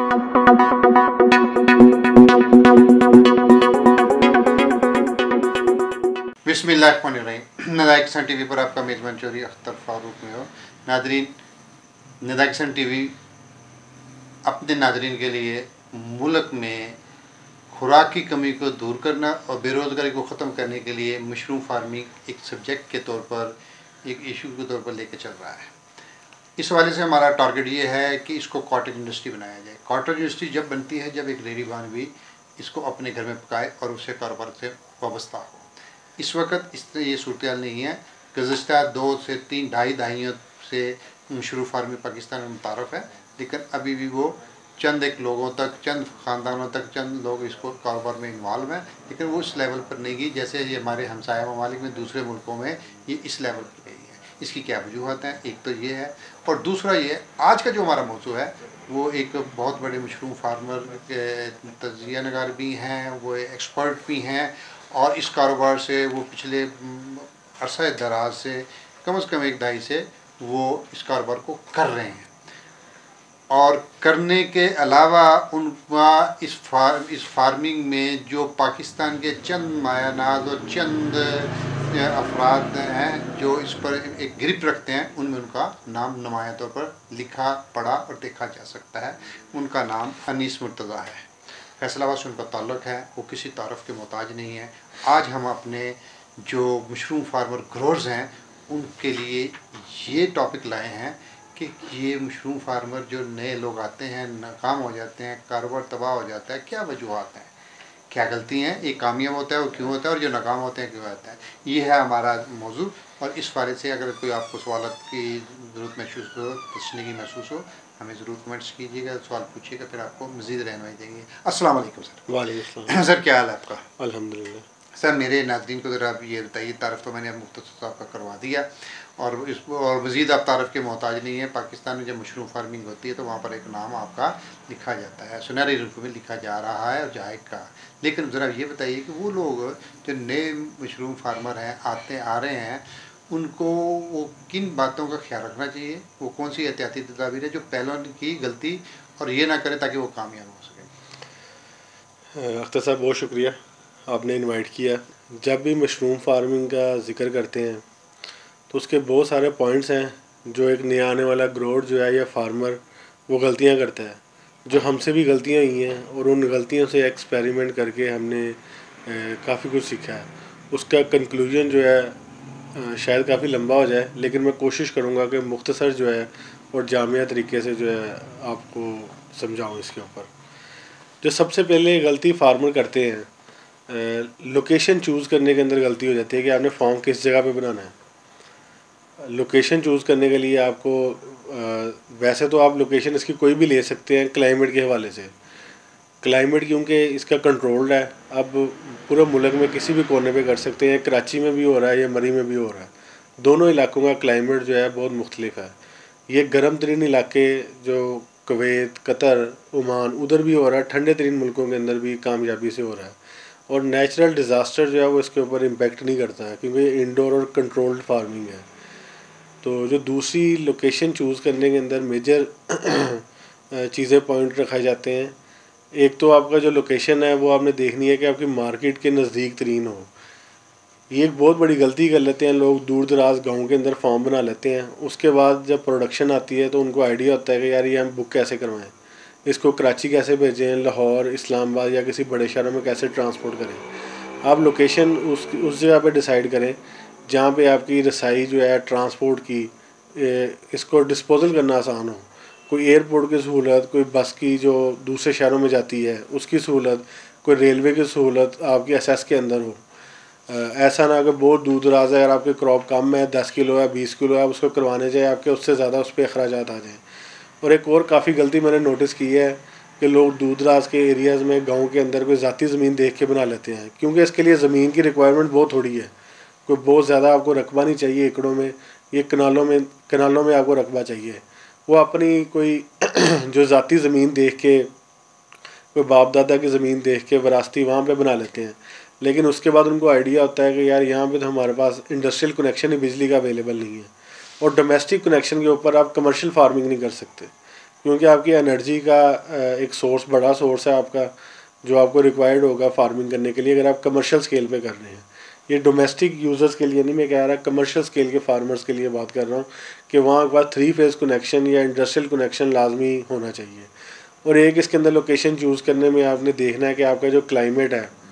बिस्मिल्लाहिर्रहमानिर्रहीम। निदाए किसान टीवी पर आपका मेज़बान चौधरी अख्तर फारूक में हो। नादरीन, निदाए किसान टीवी अपने नादरीन के लिए मुल्क में खुराक की कमी को दूर करना और बेरोज़गारी को ख़त्म करने के लिए मशरूम फार्मिंग एक सब्जेक्ट के तौर पर, एक इशू के तौर पर लेकर चल रहा है। इस हवाले से हमारा टारगेट ये है कि इसको कॉटेज इंडस्ट्री बनाया जाए। कॉटेज इंडस्ट्री जब बनती है जब एक रेडीबान भी इसको अपने घर में पकाए और उससे कारोबार से वाबस्ता हो। इस वक्त इस तरह ये सूरत हाल नहीं है। गुज़श्ता 2 से 3 ढाई दहाइयों से मशरूम फार्मिंग पाकिस्तान में मुतारफ़ है, लेकिन अभी भी वो चंद एक लोगों तक, चंद ख़ानदानों तक, चंद लोग इसको कारोबार में इन्वॉल्व हैं, लेकिन वो इस लेवल पर नहीं गई जैसे ये हमारे हमसाया ममालिक में, दूसरे मुल्कों में ये इस लेवल पर गई है। इसकी क्या वजूहत हैं? एक तो ये है, और दूसरा ये आज का जो हमारा मौजू है वो एक बहुत बड़े मशरूम फार्मर के तजिया नगार भी हैं, वो एक्सपर्ट भी हैं और इस कारोबार से वो पिछले अरसा दराज से कम से कम 1 दहाई से वो इस कारोबार को कर रहे हैं। और करने के अलावा उनका इस फार्मिंग में जो पाकिस्तान के चंद मायानाज और चंद अफराद हैं जो इस पर एक ग्रिप रखते हैं, उनमें उनका नाम नुमाया तौर पर लिखा, पढ़ा और देखा जा सकता है। उनका नाम अनीस मुर्तज़ा है। फैसलाबाद से उनका ताल्लुक़ है, वो किसी तारफ़ के मोहताज नहीं है। आज हम अपने जो मशरूम फार्मर ग्रोअर्स हैं उनके लिए ये टॉपिक लाए हैं कि ये मशरूम फार्मर जो नए लोग आते हैं, नाकाम हो जाते हैं, कारोबार तबाह हो जाता है, क्या वजूहत हैं, क्या गलती हैं, ये कामयाब होता है वो क्यों होता है, और जो नाकाम होते हैं क्यों होता है। ये है हमारा मौजू। और इस बारे से अगर कोई आपको सवालत की ज़रूरत महसूस हो, तशनीगी महसूस हो, हमें ज़रूर कमेंट्स कीजिएगा, सवाल पूछिएगा, फिर आपको मज़ीद रहनुमाई देंगे। अस्सलाम वालेकुम सर। वालेकुम सर, क्या हाल है आपका? अल्हम्दुलिल्लाह। सर, मेरे नाज़रीन को ज़रा आप ये बताइए, तारफ़ तो मैंने अब मुख्तसर साहब का करवा दिया और मज़ीद आप तारफ़ के मोहताज नहीं है। पाकिस्तान में जब मशरूम फार्मिंग होती है तो वहाँ पर एक नाम आपका लिखा जाता है, सुनहरे रूप में लिखा जा रहा है और जाएगा। लेकिन ज़रा ये बताइए कि वो लोग जो नए मशरूम फार्मर हैं, आ रहे हैं, उनको वो किन बातों का ख्याल रखना चाहिए, वो कौन सी एहतियाती तदाबीर है जो पहलों की गलती और ये ना करे ताकि वो कामयाब हो सके। अख्तर साहब, बहुत शुक्रिया, आपने इनवाइट किया। जब भी मशरूम फार्मिंग का ज़िक्र करते हैं तो उसके बहुत सारे पॉइंट्स हैं जो एक नया आने वाला ग्रोअर जो है या फार्मर वो गलतियां करता है, जो हमसे भी गलतियां हुई हैं और उन गलतियों से एक्सपेरिमेंट करके हमने काफ़ी कुछ सीखा है। उसका कंक्लूजन जो है शायद काफ़ी लंबा हो जाए, लेकिन मैं कोशिश करूँगा कि मुख्तसर जो है और जामिया तरीके से जो है आपको समझाऊँ। इसके ऊपर जो सबसे पहले गलती फार्मर करते हैं, लोकेशन चूज़ करने के अंदर गलती हो जाती है कि आपने फार्म किस जगह पे बनाना है। लोकेशन चूज़ करने के लिए आपको वैसे तो आप लोकेशन इसकी कोई भी ले सकते हैं क्लाइमेट के हवाले से। क्लाइमेट क्योंकि इसका कंट्रोल्ड है, अब पूरे मुल्क में किसी भी कोने पे कर सकते हैं। कराची में भी हो रहा है या मरी में भी हो रहा है। दोनों इलाकों का क्लाइमेट जो है बहुत मुख्तलिफ है। ये गर्म तरीन इलाके जो कुवैत, कतर, ओमान, उधर भी हो रहा है, ठंडे तरीन मुल्कों के अंदर भी कामयाबी से हो रहा है। और नेचुरल डिज़ास्टर जो है वो इसके ऊपर इम्पेक्ट नहीं करता है क्योंकि ये इंडोर और कंट्रोल्ड फार्मिंग है। तो जो दूसरी लोकेशन चूज़ करने के अंदर मेजर चीज़ें पॉइंट रखाए जाते हैं, एक तो आपका जो लोकेशन है वो आपने देखनी है कि आपकी मार्केट के नज़दीक तरीन हो। ये एक बहुत बड़ी गलती कर लेते हैं लोग, दूर दराज गाँव के अंदर फार्म बना लेते हैं। उसके बाद जब प्रोडक्शन आती है तो उनको आइडिया होता है कि यार ये हम बुक कैसे करवाएं, इसको कराची कैसे भेजें, लाहौर, इस्लामाबाद या किसी बड़े शहरों में कैसे ट्रांसपोर्ट करें। आप लोकेशन उस जगह पे डिसाइड करें जहाँ पे आपकी रसाई जो है ट्रांसपोर्ट की, इसको डिस्पोजल करना आसान हो। कोई एयरपोर्ट की सहूलत, कोई बस की जो दूसरे शहरों में जाती है उसकी सहूलत, कोई रेलवे की सहूलत आपकी एसेस के अंदर हो। ऐसा ना कि बहुत दूर दराज है, अगर आपके क्रॉप कम है, 10 किलो है, 20 किलो है, उसको करवाने जाए आपके उससे ज़्यादा उस पर अखराजात आ जाएँ। और एक और काफ़ी गलती मैंने नोटिस की है कि लोग दूर दराज के एरियाज़ में गाँव के अंदर कोई ज़ाती ज़मीन देख के बना लेते हैं, क्योंकि इसके लिए ज़मीन की रिक्वायरमेंट बहुत थोड़ी है। कोई बहुत ज़्यादा आपको रकबा नहीं चाहिए एकड़ों में, ये कनालों में आपको रकबा चाहिए। वो अपनी कोई जो ज़ाती ज़मीन देख के, कोई बाप दादा की ज़मीन देख के विरासती वहाँ पे बना लेते हैं, लेकिन उसके बाद उनको आइडिया होता है कि यार यहाँ पे तो हमारे पास इंडस्ट्रियल कनेक्शन ही बिजली का अवेलेबल नहीं है और डोमेस्टिक कनेक्शन के ऊपर आप कमर्शियल फार्मिंग नहीं कर सकते क्योंकि आपकी एनर्जी का एक सोर्स, बड़ा सोर्स है आपका, जो आपको रिक्वायर्ड होगा फार्मिंग करने के लिए अगर आप कमर्शियल स्केल पे कर रहे हैं। ये डोमेस्टिक यूज़र्स के लिए नहीं मैं कह रहा, कमर्शियल स्केल के फार्मर्स के लिए बात कर रहा हूँ कि वहाँ के बाद 3 फेज़ कनेक्शन या इंडस्ट्रियल कनेक्शन लाजमी होना चाहिए। और एक इसके अंदर लोकेशन चूज़ करने में आपने देखना है कि आपका जो क्लाइमेट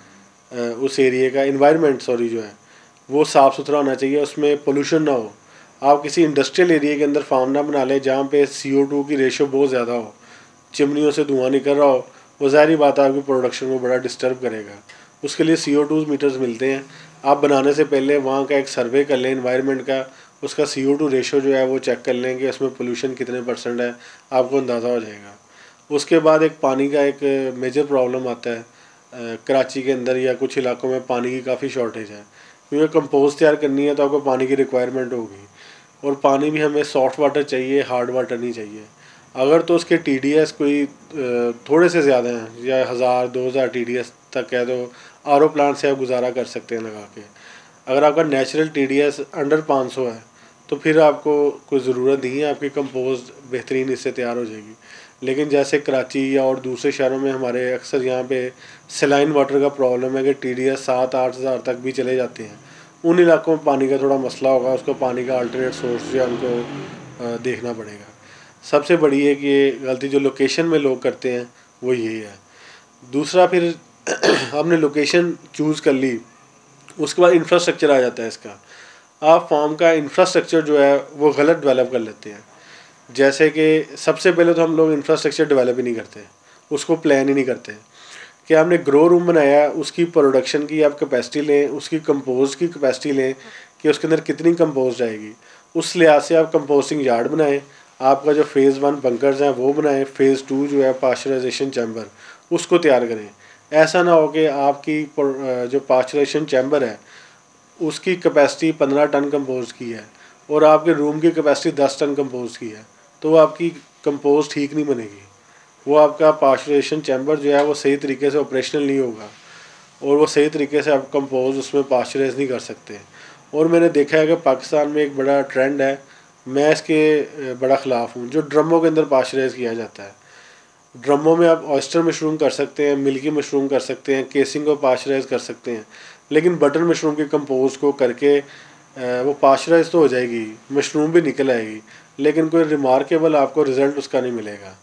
है उस एरिए का इन्वायरमेंट जो है वो साफ़ सुथरा होना चाहिए, उसमें पोल्यूशन ना हो। आप किसी इंडस्ट्रियल एरिया के अंदर फार्म ना बना लें जहाँ पे CO2 की रेशो बहुत ज़्यादा हो, चिमनियों से धुआं निकल रहा हो, वो ज़ाहिर बात है आपकी प्रोडक्शन को बड़ा डिस्टर्ब करेगा। उसके लिए CO2 मीटर्स मिलते हैं। आप बनाने से पहले वहाँ का एक सर्वे कर लें इन्वायरमेंट का, उसका CO2 रेशो जो है वो चेक कर लें कि उसमें पोल्यूशन कितने % है, आपको अंदाज़ा हो जाएगा। उसके बाद एक पानी का एक मेजर प्रॉब्लम आता है कराची के अंदर या कुछ इलाकों में पानी की काफ़ी शॉर्टेज है, क्योंकि कंपोस्ट तैयार करनी है तो आपको पानी की रिक्वायरमेंट होगी, और पानी भी हमें सॉफ्ट वाटर चाहिए, हार्ड वाटर नहीं चाहिए। अगर तो उसके TDS कोई थोड़े से ज़्यादा हैं या 1000-2000 TDS तक है तो RO प्लांट से आप गुजारा कर सकते हैं लगा के। अगर आपका नेचुरल TDS अंडर 500 है तो फिर आपको कोई ज़रूरत नहीं है, आपकी कंपोस्ट बेहतरीन इससे तैयार हो जाएगी। लेकिन जैसे कराची या और दूसरे शहरों में हमारे अक्सर यहाँ पे सलाइन वाटर का प्रॉब्लम है कि TDS 7-8 हज़ार तक भी चले जाते हैं। उन इलाकों में पानी का थोड़ा मसला होगा, उसको पानी का अल्टरनेट सोर्स जो है उनको देखना पड़ेगा। सबसे बड़ी है कि ये गलती जो लोकेशन में लोग करते हैं वो यही है। दूसरा फिर आपने लोकेशन चूज़ कर ली, उसके बाद इंफ्रास्ट्रक्चर आ जाता है इसका। आप फार्म का इंफ्रास्ट्रक्चर जो है वो गलत डेवलप कर लेते हैं। जैसे कि सबसे पहले तो हम लोग इंफ्रास्ट्रक्चर डेवलप ही नहीं करते, उसको प्लान ही नहीं करते कि आपने ग्रो रूम बनाया, उसकी प्रोडक्शन की आप कैपेसिटी लें, उसकी कंपोस्ट की कैपेसिटी लें कि उसके अंदर कितनी कंपोस्ट आएगी। उस लिहाज से आप कंपोस्टिंग यार्ड बनाएं, आपका जो फ़ेज़ 1 बंकर्स हैं वो बनाएं, फ़ेज़ 2 जो है पास्चराइजेशन चैम्बर उसको तैयार करें। ऐसा ना हो कि आपकी जो पास्चराइजेशन चैम्बर है उसकी कैपेसिटी 15 टन कंपोस्ट की है और आपके रूम की कैपेसिटी 10 टन कंपोस्ट की है, तो वो आपकी कंपोस्ट ठीक नहीं बनेगी। वो आपका पास्चराइजेशन चैम्बर जो है वो सही तरीके से ऑपरेशनल नहीं होगा और वो सही तरीके से आप कंपोस्ट उसमें पास्चराइज नहीं कर सकते। और मैंने देखा है कि पाकिस्तान में एक बड़ा ट्रेंड है, मैं इसके बड़ा ख़िलाफ़ हूँ, जो ड्रमों के अंदर पास्चराइज किया जाता है। ड्रमों में आप ऑयस्टर मशरूम कर सकते हैं, मिल्की मशरूम कर सकते हैं, केसिंग को पास्चराइज कर सकते हैं, लेकिन बटर मशरूम के कंपोस्ट को करके वो पास्चराइज तो हो जाएगी, मशरूम भी निकल आएगी, लेकिन कोई रिमार्केबल आपको रिज़ल्ट उसका नहीं मिलेगा।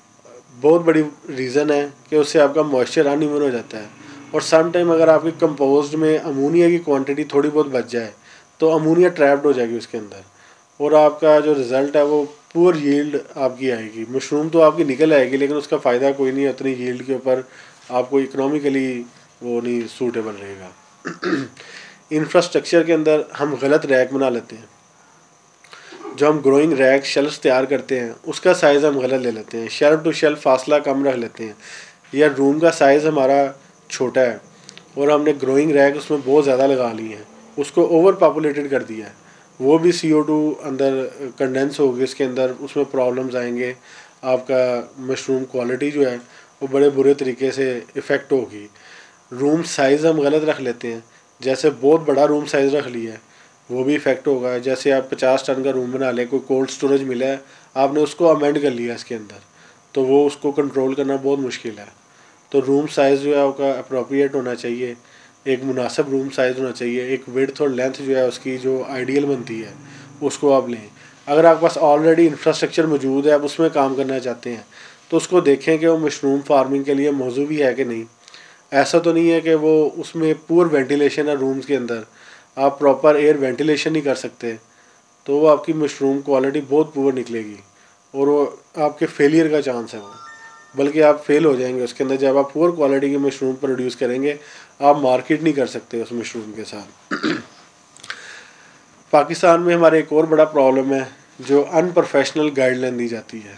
बहुत बड़ी रीज़न है कि उससे आपका मॉइस्चर अनइवन हो जाता है। और सम टाइम अगर आपकी कंपोस्ट में अमोनिया की क्वांटिटी थोड़ी बहुत बच जाए तो अमोनिया ट्रैप्ड हो जाएगी उसके अंदर, और आपका जो रिज़ल्ट है वो पुअर यील्ड आपकी आएगी। मशरूम तो आपकी निकल आएगी लेकिन उसका फ़ायदा कोई नहीं है, उतनी यील्ड के ऊपर आपको इकनॉमिकली वो नहीं सूटेबल रहेगा। इंफ्रास्ट्रक्चर के अंदर हम गलत रैक बना लेते हैं। जो हम ग्रोइंग रैक शेल्फ तैयार करते हैं उसका साइज़ हम गलत ले लेते हैं, शेल्फ टू शेल्फ फासला कम रख लेते हैं, या रूम का साइज़ हमारा छोटा है और हमने ग्रोइंग रैक उसमें बहुत ज़्यादा लगा ली हैं, उसको ओवर पॉपुलेटेड कर दिया है, वो भी CO2 अंदर कंडेंस होगी उसके अंदर, उसमें प्रॉब्लम्स आएंगे, आपका मशरूम क्वालिटी जो है वो बड़े बुरे तरीके से इफ़ेक्ट होगी। रूम साइज़ हम गलत रख लेते हैं, जैसे बहुत बड़ा रूम साइज़ रख लिया है वो भी इफ़ेक्ट होगा। जैसे आप 50 टन का रूम बना लें, कोई कोल्ड स्टोरेज मिला है, आपने उसको अमेंड कर लिया इसके अंदर, तो वो उसको कंट्रोल करना बहुत मुश्किल है। तो रूम साइज़ जो है उसका अप्रोप्रिएट होना चाहिए, एक मुनासिब रूम साइज़ होना चाहिए, एक विड्थ और लेंथ जो है उसकी जो आइडियल बनती है उसको आप लें। अगर आपके पास ऑलरेडी इंफ्रास्ट्रक्चर मौजूद है, आप उसमें काम करना चाहते हैं, तो उसको देखें कि वो मशरूम फार्मिंग के लिए मौजूद भी है कि नहीं। ऐसा तो नहीं है कि वो उसमें पूर वेंटिलेशन है रूम्स के अंदर, आप प्रॉपर एयर वेंटिलेशन नहीं कर सकते, तो वो आपकी मशरूम क्वालिटी बहुत पुअर निकलेगी और वो आपके फेलियर का चांस है, वो बल्कि आप फेल हो जाएंगे उसके अंदर। जब आप पुअर क्वालिटी की मशरूम प्रोड्यूस करेंगे आप मार्केट नहीं कर सकते उस मशरूम के साथ। पाकिस्तान में हमारे एक और बड़ा प्रॉब्लम है, जो अनप्रोफेशनल गाइडलाइन दी जाती है।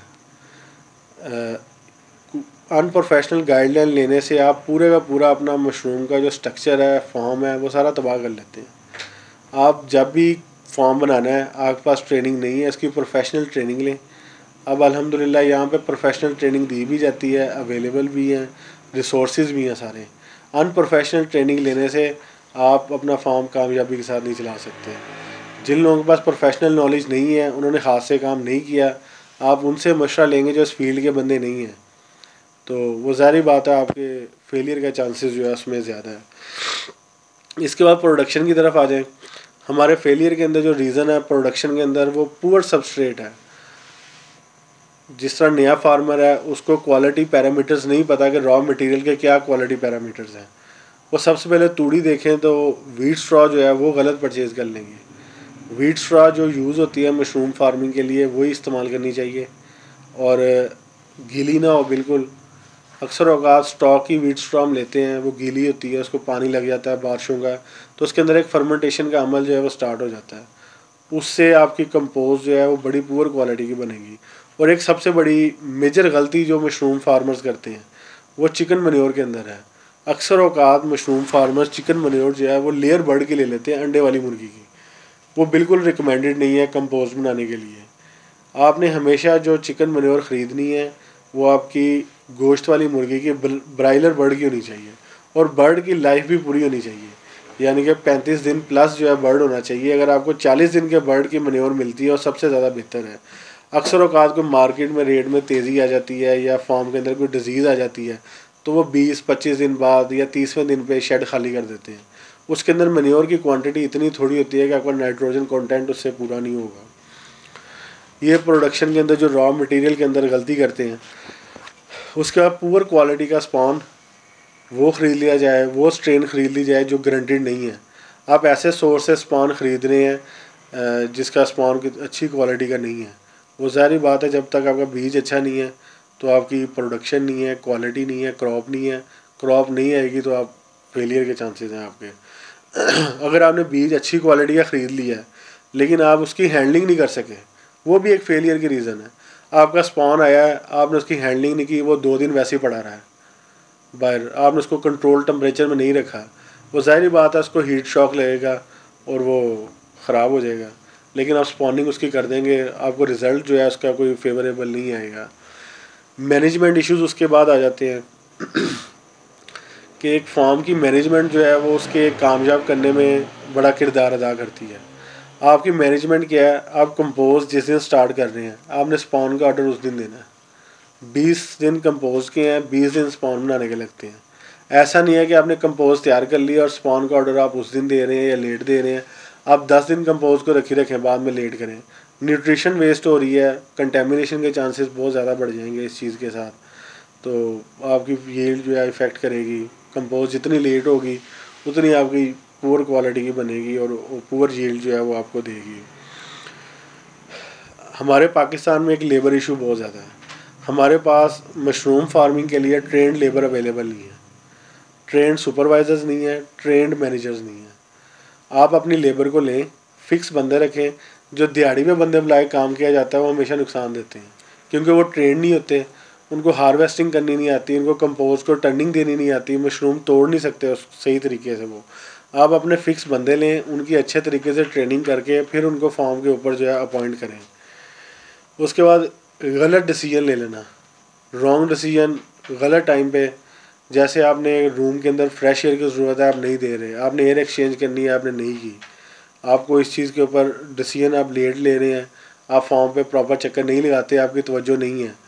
अनप्रोफेशनल गाइडलाइन लेने से आप पूरे का पूरा अपना मशरूम का जो स्ट्रक्चर है, फॉर्म है, वो सारा तबाह कर लेते हैं। आप जब भी फॉर्म बनाना है, आपके पास ट्रेनिंग नहीं है, इसकी प्रोफेशनल ट्रेनिंग लें। अब अल्हम्दुलिल्लाह यहाँ पे प्रोफेशनल ट्रेनिंग दी भी जाती है, अवेलेबल भी हैं, रिसोर्सेज भी हैं सारे। अनप्रोफेशनल ट्रेनिंग लेने से आप अपना फॉर्म कामयाबी के साथ नहीं चला सकते। जिन लोगों के पास प्रोफेशनल नॉलेज नहीं है, उन्होंने हाथ से काम नहीं किया, आप उनसे मशवरा लेंगे जो इस फील्ड के बंदे नहीं हैं, तो वो ज़ाहिर बात है आपके फेलियर का चांसेस जो है उसमें ज़्यादा है। इसके बाद प्रोडक्शन की तरफ आ जाएं। हमारे फेलियर के अंदर जो रीज़न है प्रोडक्शन के अंदर, वो पुअर सबस्ट्रेट है। जिस तरह नया फार्मर है उसको क्वालिटी पैरामीटर्स नहीं पता कि रॉ मटेरियल के क्या क्वालिटी पैरामीटर्स हैं, वो सबसे पहले तूड़ी देखें तो वीट स्ट्रॉ जो है वो गलत परचेज़ कर लेंगे। वीट स्ट्रॉ जो यूज़ होती है मशरूम फार्मिंग के लिए वही इस्तेमाल करनी चाहिए, और गीली ना हो बिल्कुल। अक्सर औकात स्टॉक की वीट स्ट्रॉ हम लेते हैं, वो गीली होती है, उसको पानी लग जाता है बारिशों का, तो उसके अंदर एक फर्मेंटेशन का अमल जो है वो स्टार्ट हो जाता है। उससे आपकी कंपोस्ट जो है वो बड़ी पुअर क्वालिटी की बनेगी। और एक सबसे बड़ी मेजर गलती जो मशरूम फार्मर्स करते हैं वो चिकन मनयोर के अंदर है। अक्सर औकात मशरूम फार्मर्स चिकन मनयोर जो है वो लेयर बर्ड के ले लेते हैं, अंडे वाली मुर्गी की। वो बिल्कुल रिकमेंडेड नहीं है कंपोस्ट बनाने के लिए। आपने हमेशा जो चिकन मनयोर ख़रीदनी है वो आपकी गोश्त वाली मुर्गी की ब्रायलर बर्ड की होनी चाहिए, और बर्ड की लाइफ भी पूरी होनी चाहिए, यानी कि 35 दिन प्लस जो है बर्ड होना चाहिए। अगर आपको 40 दिन के बर्ड की मनयोर मिलती है और सबसे ज़्यादा बेहतर है। अक्सर औकात को मार्केट में रेट में तेज़ी आ जाती है या फार्म के अंदर कोई डिजीज़ आ जाती है, तो वो 20-25 दिन बाद या 30वें दिन पे शेड खाली कर देते हैं। उसके अंदर मनयोर की क्वांटिटी इतनी थोड़ी होती है कि आपका नाइट्रोजन कंटेंट उससे पूरा नहीं होगा। ये प्रोडक्शन के अंदर जो रॉ मटेरियल के अंदर गलती करते हैं। उसके बाद पुअर क्वालिटी का स्पॉन वो ख़रीद लिया जाए, वो स्ट्रेन ख़रीद ली जाए जो गारंटीड नहीं है। आप ऐसे सोर्स से स्पॉन ख़रीद रहे हैं जिसका स्पॉन अच्छी क्वालिटी का नहीं है। वो ज़ाहिर बात है जब तक आपका बीज अच्छा नहीं है तो आपकी प्रोडक्शन नहीं है, क्वालिटी नहीं है, क्रॉप नहीं है। क्रॉप नहीं आएगी तो आप फेलियर के चांसेस हैं आपके। अगर आपने बीज अच्छी क्वालिटी का ख़रीद लिया है लेकिन आप उसकी हैंडलिंग नहीं कर सके, वो भी एक फेलियर की रीज़न है। आपका स्पॉन आया है, आपने उसकी हैंडलिंग नहीं की, वो 2 दिन वैसे ही पड़ा रहा है बाहर, आपने उसको कंट्रोल टेम्परेचर में नहीं रखा, वो ज़ाहिर बात है उसको हीट शॉक लगेगा और वो ख़राब हो जाएगा। लेकिन आप स्पॉनिंग उसकी कर देंगे, आपको रिज़ल्ट जो है उसका कोई फेवरेबल नहीं आएगा। मैनेजमेंट इश्यूज़ उसके बाद आ जाते हैं कि एक फार्म की मैनेजमेंट जो है वो उसके कामयाब करने में बड़ा किरदार अदा करती है। आपकी मैनेजमेंट क्या है, आप कंपोज जिस दिन स्टार्ट कर रहे हैं आपने स्पॉन का ऑर्डर उस दिन देना है। 20 दिन कंपोज के हैं, 20 दिन स्पॉन बनाने के लगते हैं। ऐसा नहीं है कि आपने कंपोज तैयार कर लिया और स्पॉन का ऑर्डर आप उस दिन दे रहे हैं या लेट दे रहे हैं। आप 10 दिन कंपोज को रखें बाद में लेट करें, न्यूट्रिशन वेस्ट हो रही है, कंटेमिनेशन के चांसेस बहुत ज़्यादा बढ़ जाएंगे इस चीज़ के साथ। तो आपकी यील्ड जो है इफ़ेक्ट करेगी। कंपोज जितनी लेट होगी उतनी आपकी पुअर क्वालिटी की बनेगी और पुअर यील्ड जो है वो आपको देगी। हमारे पाकिस्तान में एक लेबर इशू बहुत ज़्यादा है। हमारे पास मशरूम फार्मिंग के लिए ट्रेंड लेबर अवेलेबल नहीं है, ट्रेंड सुपरवाइज़र्स नहीं है, ट्रेंड मैनेजर्स नहीं है। आप अपनी लेबर को लें, फ़िक्स बंदे रखें। जो दिहाड़ी में बंदे बुलाए काम किया जाता है वो हमेशा नुकसान देते हैं, क्योंकि वो ट्रेंड नहीं होते, उनको हार्वेस्टिंग करनी नहीं आती, उनको कंपोज को टर्निंग देनी नहीं आती, मशरूम तोड़ नहीं सकते उस सही तरीके से। वो आप अपने फ़िक्स बंदे लें, उनकी अच्छे तरीके से ट्रेनिंग करके फिर उनको फार्म के ऊपर जो है अपॉइंट करें। उसके बाद गलत डिसीजन ले लेना, रॉन्ग डिसीजन गलत टाइम पे, जैसे आपने रूम के अंदर फ्रेश एयर की ज़रूरत है, आप नहीं दे रहे, आपने एयर एक्सचेंज करनी है, आपने नहीं की, आपको इस चीज़ के ऊपर डिसीजन आप लेट ले रहे हैं, आप फॉर्म पे प्रॉपर चक्कर नहीं लगाते, आपकी तवज्जो नहीं है।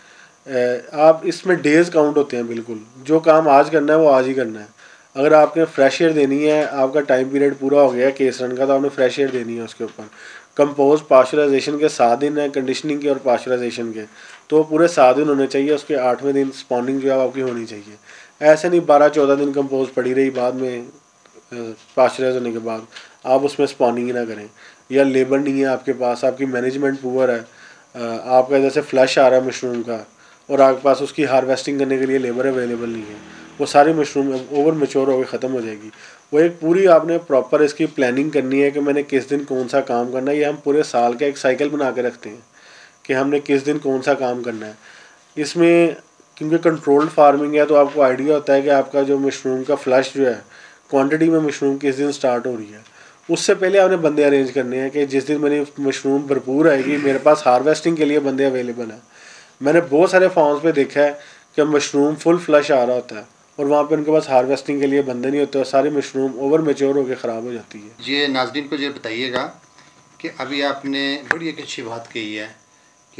आप इसमें डेज़ काउंट होते हैं बिल्कुल, जो काम आज करना है वो आज ही करना है। अगर आपने फ्रेश एयर देनी है, आपका टाइम पीरियड पूरा हो गया केस रन का, तो आपने फ्रेश एयर देनी है उसके ऊपर। कंपोज पास्चराइजेशन के 7 दिन है, कंडीशनिंग के और पास्चराइजेशन के, तो पूरे 7 दिन होने चाहिए, उसके 8वें दिन स्पॉनिंग जो है आपकी होनी चाहिए। ऐसे नहीं 12-14 दिन कंपोज पड़ी रही, बाद में पास्चराइज होने के बाद आप उसमें स्पॉनिंग ही ना करें। या लेबर नहीं है आपके पास, आपकी मैनेजमेंट पुअर है, आपका जैसे फ्लश आ रहा है मशरूम का और आपके पास उसकी हार्वेस्टिंग करने के लिए लेबर अवेलेबल नहीं है, वो सारी मशरूम ओवर मैच्योर होकर ख़त्म हो जाएगी। वो एक पूरी आपने प्रॉपर इसकी प्लानिंग करनी है कि मैंने किस दिन कौन सा काम करना है। ये हम पूरे साल का एक साइकिल बना के रखते हैं कि हमने किस दिन कौन सा काम करना है। इसमें क्योंकि कंट्रोल्ड फार्मिंग है तो आपको आइडिया होता है कि आपका जो मशरूम का फ्लश जो है, क्वांटिटी में मशरूम किस दिन स्टार्ट हो रही है। उससे पहले आपने बंदे अरेंज करने हैं कि जिस दिन मेरी मशरूम भरपूर आएगी मेरे पास हार्वेस्टिंग के लिए बंदे अवेलेबल हैं। मैंने बहुत सारे फार्म्स पे देखा है कि मशरूम फुल फ्लश आ रहा होता है और वहाँ पे उनके पास हार्वेस्टिंग के लिए बंदे नहीं होते और सारी मशरूम ओवर मैच्योर होकर ख़राब हो जाती है। ये नाज़रीन को ये बताइएगा कि अभी आपने बड़ी एक अच्छी बात कही है कि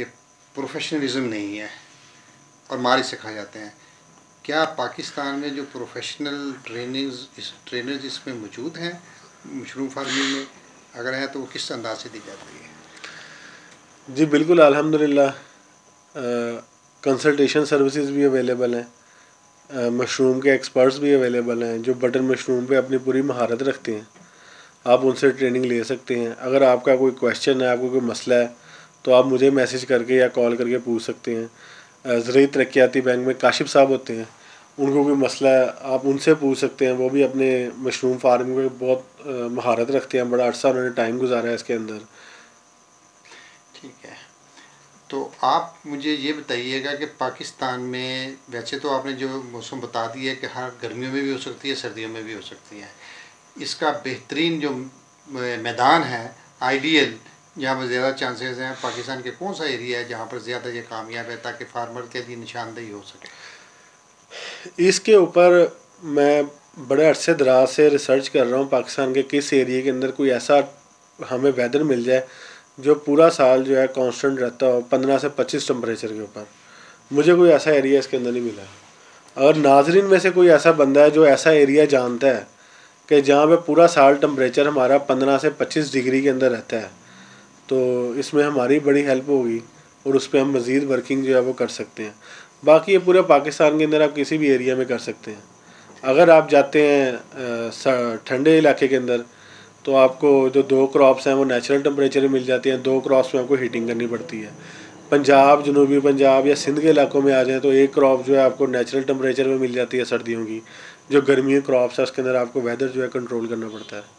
प्रोफेशनलिज्म नहीं है और मार सिखा जाते हैं। क्या पाकिस्तान में जो प्रोफेशनल ट्रेनर्स इसमें मौजूद हैं मशरूम फार्मिंग में, अगर है तो वो किस अंदाज से दी जाती है? जी बिल्कुल, अल्हम्दुलिल्लाह कंसल्टेशन सर्विसेज भी अवेलेबल हैं, मशरूम के एक्सपर्ट्स भी अवेलेबल हैं जो बटन मशरूम पे अपनी पूरी महारत रखते हैं। आप उनसे ट्रेनिंग ले सकते हैं। अगर आपका कोई क्वेश्चन है, आपको कोई मसला है, तो आप मुझे मैसेज करके या कॉल करके पूछ सकते हैं। ज़रूरी तरक्याती बैंक में काशिफ साहब होते हैं, उनको कोई मसला है आप उनसे पूछ सकते हैं। वो भी अपने मशरूम फार्मिंग में बहुत महारत रखते हैं, बड़ा अर्सा उन्होंने टाइम गुजारा है इसके अंदर। ठीक है, तो आप मुझे ये बताइएगा कि पाकिस्तान में वैसे तो आपने जो मौसम बता दिया है कि हर गर्मियों में भी हो सकती है, सर्दियों में भी हो सकती है, इसका बेहतरीन जो मैदान है आइडियल जहाँ पर ज़्यादा चांसेस हैं, पाकिस्तान के कौन सा एरिया है जहाँ पर ज़्यादा ये कामयाब है ताकि फार्मर के लिए निशानदेही हो सके? इसके ऊपर मैं बड़े अरसे दराज से रिसर्च कर रहा हूँ पाकिस्तान के किस एरिया के अंदर कोई ऐसा हमें वेदर मिल जाए जो पूरा साल जो है कांस्टेंट रहता हो 15 से 25 टेम्परेचर के ऊपर। मुझे कोई ऐसा एरिया इसके अंदर नहीं मिला। अगर नाजरीन में से कोई ऐसा बंदा है जो ऐसा एरिया जानता है कि जहाँ पे पूरा साल टेम्परेचर हमारा 15 से 25 डिग्री के अंदर रहता है, तो इसमें हमारी बड़ी हेल्प होगी और उस पर हम मज़ीद वर्किंग जो है वो कर सकते हैं। बाकी ये पूरे पाकिस्तान के अंदर आप किसी भी एरिया में कर सकते हैं। अगर आप जाते हैं ठंडे इलाके के अंदर तो आपको जो 2 क्रॉप्स हैं वो नेचुरल टेम्परेचर में मिल जाती हैं, 2 क्रॉप्स में आपको हीटिंग करनी पड़ती है। पंजाब, जनूबी पंजाब या सिंध के इलाकों में आ जाएँ तो एक क्रॉप जो है आपको नेचुरल टेम्परेचर में मिल जाती है सर्दियों की। जो गर्मी क्रॉप्स है उसके अंदर आपको वेदर जो है कंट्रोल करना पड़ता है।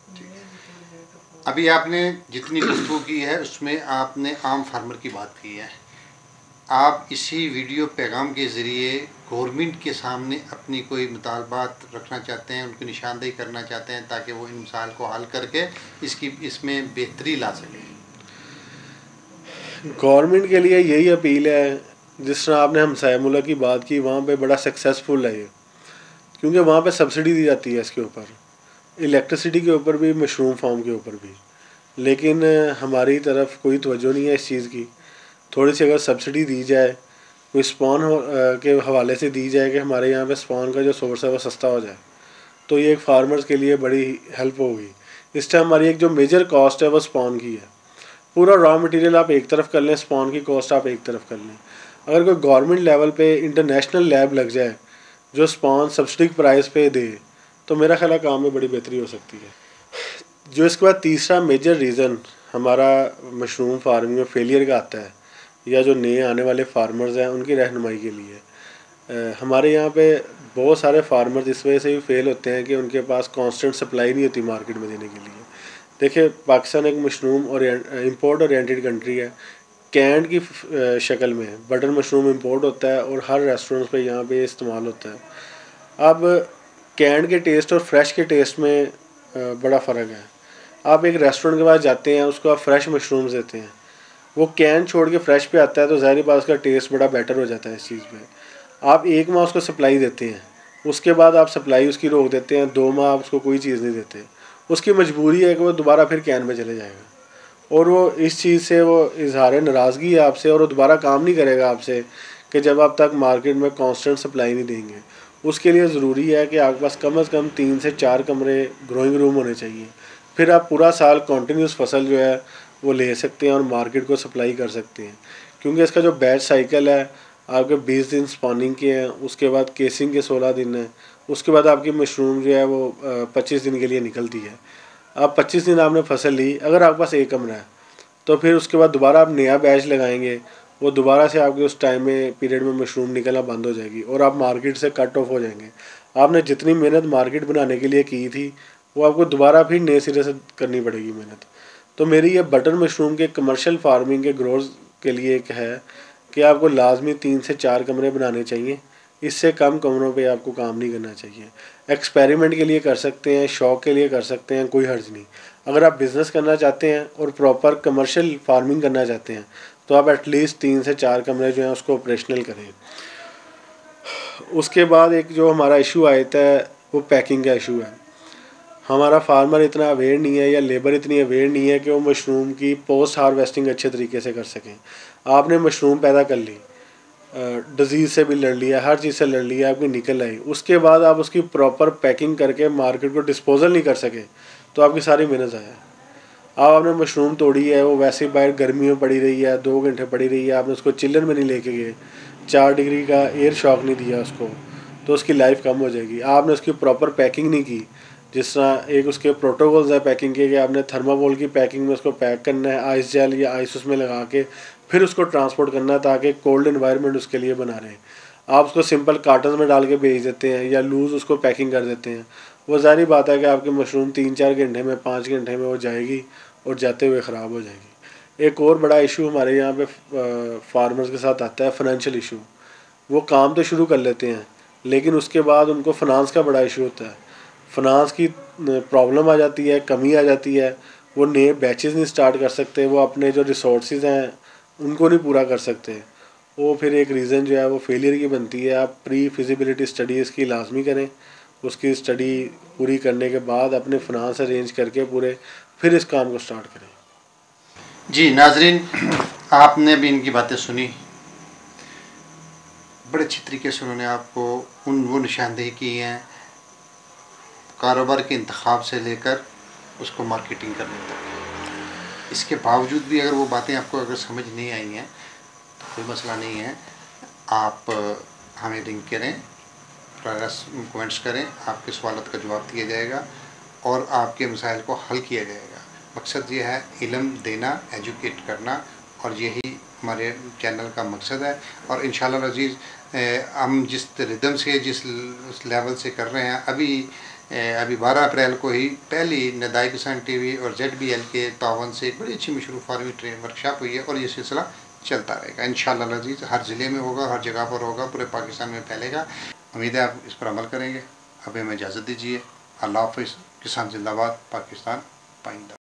अभी आपने जितनी गुफ्तगू की है उसमें आपने आम फार्मर की बात की है। आप इसी वीडियो पैगाम के ज़रिए गवर्नमेंट के सामने अपनी कोई मुतालबात रखना चाहते हैं, उनकी निशानदेही करना चाहते हैं ताकि वो इन मसाइल को हल करके इसमें बेहतरी ला सकें? गवर्नमेंट के लिए यही अपील है, जिस तरह आपने हमसाया मुल्क की बात की, वहाँ पे बड़ा सक्सेसफुल है ये, क्योंकि वहाँ पे सब्सिडी दी जाती है इसके ऊपर, इलेक्ट्रिसिटी के ऊपर भी, मशरूम फार्म के ऊपर भी। लेकिन हमारी तरफ कोई तवज्जो नहीं है इस चीज़ की। थोड़ी सी अगर सब्सिडी दी जाए, कोई स्पॉन के हवाले से दी जाए कि हमारे यहाँ पे स्पॉन का जो सोर्स है वो सस्ता हो जाए, तो ये एक फार्मर्स के लिए बड़ी हेल्प होगी। इस टाइम हमारी एक जो मेजर कॉस्ट है वो स्पॉन की है। पूरा रॉ मटेरियल आप एक तरफ कर लें, स्पॉन की कॉस्ट आप एक तरफ कर लें। अगर कोई गवर्नमेंट लेवल पे इंटरनेशनल लैब लग जाए जो स्पॉन सब्सिडी प्राइस पे दे, तो मेरा ख्याल है काम में बड़ी बेहतरी हो सकती है। जो इसके बाद तीसरा मेजर रीज़न हमारा मशरूम फार्मिंग में फेलियर का आता है, या जो नए आने वाले फार्मर्स हैं उनकी रहनुमाई के लिए, हमारे यहाँ पे बहुत सारे फार्मर्स इस वजह से भी फेल होते हैं कि उनके पास कांस्टेंट सप्लाई नहीं होती मार्केट में देने के लिए। देखिए, पाकिस्तान एक मशरूम और इम्पोर्ट ओरिएंटेड कंट्री है। कैंड की शक्ल में बटर मशरूम इंपोर्ट होता है और हर रेस्टोरेंट्स पे यहाँ पे इस्तेमाल होता है। अब कैंड के टेस्ट और फ्रेश के टेस्ट में बड़ा फ़र्क है। आप एक रेस्टोरेंट के पास जाते हैं, उसको आप फ्रेश मशरूम्स देते हैं, वो कैन छोड़ के फ्रेश पे आता है तो ज़ाहिर बात उसका टेस्ट बड़ा बेटर हो जाता है इस चीज़ पे। आप 1 माह उसको सप्लाई देते हैं, उसके बाद आप सप्लाई उसकी रोक देते हैं, 2 माह आप उसको कोई चीज़ नहीं देते। उसकी मजबूरी है कि वो दोबारा फिर कैन में चले जाएगा, और वो इस चीज़ से वो इजहार नाराज़गी है आपसे, और वो दोबारा काम नहीं करेगा आपसे कि जब आप तक मार्केट में कांस्टेंट सप्लाई नहीं देंगे। उसके लिए ज़रूरी है कि आपके पास कम से कम 3 से 4 कमरे ग्रोइंग रूम होने चाहिए। फिर आप पूरा साल कंटिन्यूस फसल जो है वो ले सकते हैं और मार्केट को सप्लाई कर सकते हैं। क्योंकि इसका जो बैच साइकिल है, आपके 20 दिन स्पॉनिंग के हैं, उसके बाद केसिंग के 16 दिन हैं, उसके बाद आपकी मशरूम जो है वो 25 दिन के लिए निकलती है। अब 25 दिन आपने फसल ली, अगर आपके पास 1 कमरा है तो फिर उसके बाद दोबारा आप नया बैच लगाएंगे, वो दोबारा से आपके उस टाइम में पीरियड में मशरूम निकलना बंद हो जाएगी और आप मार्केट से कट ऑफ हो जाएंगे। आपने जितनी मेहनत मार्केट बनाने के लिए की थी वो आपको दोबारा फिर नए सिरे से करनी पड़ेगी मेहनत। तो मेरी ये बटर मशरूम के कमर्शियल फार्मिंग के ग्रोथ के लिए एक है कि आपको लाजमी 3 से 4 कमरे बनाने चाहिए। इससे कम कमरों पे आपको काम नहीं करना चाहिए। एक्सपेरिमेंट के लिए कर सकते हैं, शौक़ के लिए कर सकते हैं, कोई हर्ज नहीं। अगर आप बिज़नेस करना चाहते हैं और प्रॉपर कमर्शियल फार्मिंग करना चाहते हैं तो आप एटलीस्ट 3 से 4 कमरे जो हैं उसको ऑपरेशनल करें। उसके बाद एक जो हमारा इशू आता है वो पैकिंग का इशू है। हमारा फार्मर इतना अवेयर नहीं है या लेबर इतनी अवेयर नहीं है कि वो मशरूम की पोस्ट हार्वेस्टिंग अच्छे तरीके से कर सकें। आपने मशरूम पैदा कर ली, डिज़ीज़ से भी लड़ लिया, हर चीज़ से लड़ लिया, आपकी निकल आई, उसके बाद आप उसकी प्रॉपर पैकिंग करके मार्केट को डिस्पोजल नहीं कर सके तो आपकी सारी मेहनत ज़ाया है। आपने मशरूम तोड़ी है, वो वैसे ही बाहर गर्मी में पड़ी रही है, 2 घंटे पड़ी रही है, आपने उसको चिल्लर में नहीं लेके गए, 4 डिग्री का एयर शॉक नहीं दिया उसको, तो उसकी लाइफ कम हो जाएगी। आपने उसकी प्रॉपर पैकिंग नहीं की, जिस तरह एक उसके प्रोटोकॉल्स है पैकिंग के, कि आपने थर्माकोल की पैकिंग में उसको पैक करना है, आइस जेल या आइस उसमें लगा के फिर उसको ट्रांसपोर्ट करना है ताकि कोल्ड इन्वायरमेंट उसके लिए बना रहे। आप उसको सिंपल कार्टन में डाल के भेज देते हैं या लूज़ उसको पैकिंग कर देते हैं, वो ज़ाहिर बात है कि आपकी मशरूम 3-4 घंटे में, 5 घंटे में वो जाएगी और जाते हुए ख़राब हो जाएगी। एक और बड़ा इशू हमारे यहाँ पे फार्मर्स के साथ आता है, फाइनेंशियल इशू। वो काम तो शुरू कर लेते हैं लेकिन उसके बाद उनको फाइनेंस का बड़ा इशू होता है, फाइनेंस की प्रॉब्लम आ जाती है, कमी आ जाती है, वो नए बैचेस नहीं स्टार्ट कर सकते, वो अपने जो रिसोर्सेज हैं उनको नहीं पूरा कर सकते। वो फिर एक रीज़न जो है वो फेलियर की बनती है। आप प्री फिजिबिलिटी स्टडी इसकी लाजमी करें, उसकी स्टडी पूरी करने के बाद अपने फाइनेंस अरेंज करके पूरे फिर इस काम को स्टार्ट करें। जी नाजरीन, आपने भी इनकी बातें सुनी, बड़े अच्छी तरीके से उन्होंने आपको वो निशानदेही की हैं, कारोबार के इंतखाब से लेकर उसको मार्केटिंग करने तक। इसके बावजूद भी अगर वो बातें आपको अगर समझ नहीं आई हैं तो कोई मसला नहीं है, आप हमें लिंक करें, प्रोग्रेस कमेंट्स करें, आपके सवालों का जवाब दिया जाएगा और आपके मसाइल को हल किया जाएगा। मकसद ये है इल्म देना, एजुकेट करना, और यही हमारे चैनल का मकसद है। और इंशाल्लाह अज़ीज़ हम जिस रिदम से, जिस लेवल से कर रहे हैं, अभी 12 अप्रैल को ही पहली नदाई किसान टीवी और ZBL के तावन से एक बड़ी अच्छी मशरूम फार्मिंग वर्कशॉप हुई है और ये सिलसिला चलता रहेगा इंशाल्लाह अज़ीज़। हर ज़िले में होगा, हर जगह पर होगा, पूरे पाकिस्तान में फैलेगा। उम्मीद है आप इस पर अमल करेंगे। अब हमें इजाज़त दीजिए। अल्लाह हाफ़िज़। किसान जिंदाबाद, पाकिस्तान पाइंदा।